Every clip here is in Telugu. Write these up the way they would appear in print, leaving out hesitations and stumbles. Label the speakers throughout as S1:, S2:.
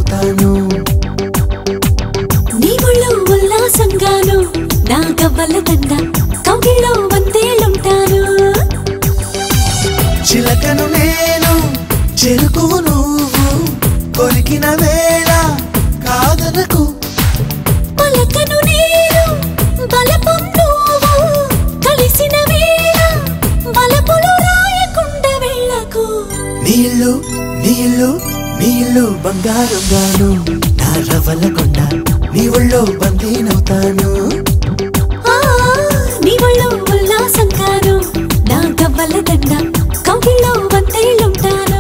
S1: బందీనవుతాను.
S2: నీ ఒళ్ళో ఉల్లాసంగాను నా గవ్వల దండ కౌగిలో వందేలుంటాను.
S1: చిలకను నేను చెరుకువు నువ్వు కొరికిన వేళ కాదనకు.
S2: పలకను నేను బలపం నువ్వు కలిసిన వేళ బలపులు రాయకుండా వెళ్ళకు.
S1: నీళ్ళు నీళ్ళు నీళ్ళు బంగారంగాను నా రవ్వల కొండ నీ ఒళ్ళో బందీనవుతాను.
S2: నీ ఒళ్ళో ఉల్లాసంగాను నా గవ్వల దండ కౌగిలో వందేలుంటాను.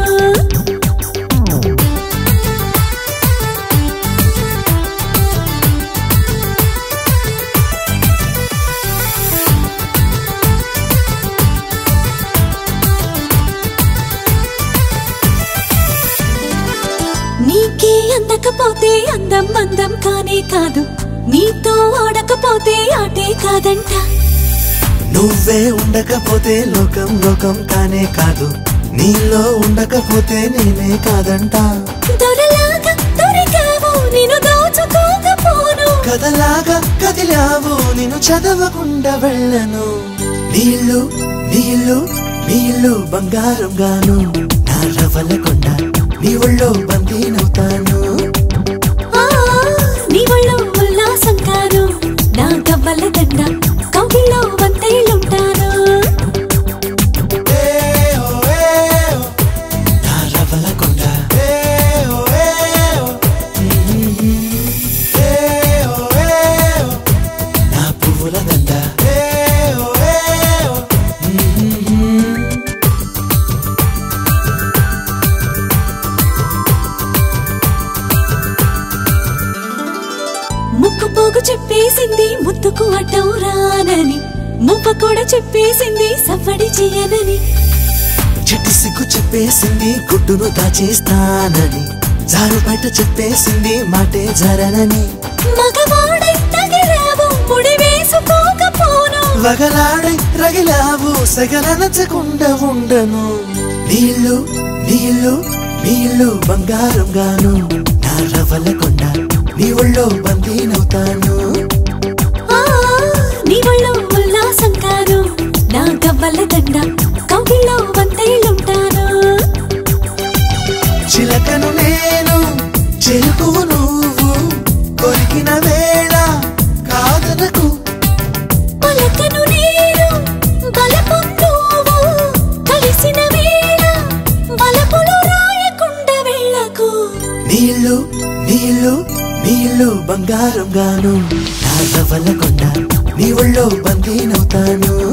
S2: నీకే అందకపోతే అందం అందం కానే కాదు, నీతో ఆడకపోతే ఆటే కాదంట.
S1: నువ్వే ఉండకపోతే లోకం లోకం కానే కాదు, నీలో ఉండకపోతే నేనే కాదంట.
S2: దొరలాగా దొరికావు నిన్ను దోచుకోకపోను,
S1: కథలాగా కదిలావు నిన్ను చదవకుండా వెళ్ళను. నీళ్ళు నీళ్ళు నీళ్ళు బంగారంగాను నా రవ్వల కొండ నీ ఒళ్ళో బందీనవుతాను.
S2: నీ ఒళ్ళో ఉల్లాసంగాను నా గవ్వల దండ కౌగిలో వందేలుంటాను.
S1: నా రవ్వల కొండ నా పువ్వుల దండ.
S2: ముక్కు పోగు చెప్పేసింది ముద్దుకు అడ్డం రానని, ముప్ప కూడా చెప్పేసింది సవ్వడి చేయనని.
S1: చిట్టి సిగ్గు చెప్పేసింది గుడ్డును దాచేస్తానని, జారు బయట చెప్పేసింది మాటే జరనని.
S2: మగవాడై తగిలావు ముడి వేసుకోకపోను,
S1: వగలాడై రగిలావు సెగలనచకుండా ఉండను. నీళ్ళు నీళ్ళు నీళ్ళు బంగారంగాను నా రవ్వల కొండ నీ ఒళ్ళో బందీనవుతాను.
S2: నీ ఒళ్ళో ఉల్లాసంగాను నా గవ్వల దండ కౌగిలో వందేలుంటాను.
S1: చిలకను నేను చెరుకువు నువ్వు కొరికిన వేళ కాదనకు.
S2: పలకను నేను బలపం నువ్వు కలిసిన వేళ బలపులు రాయకుండా వెళ్ళకు.
S1: నీళ్ళు నీళ్ళు నీళ్ళు బంగారంగాను నా రవ్వల కొండ నీ ఒళ్ళో బందీనవుతాను.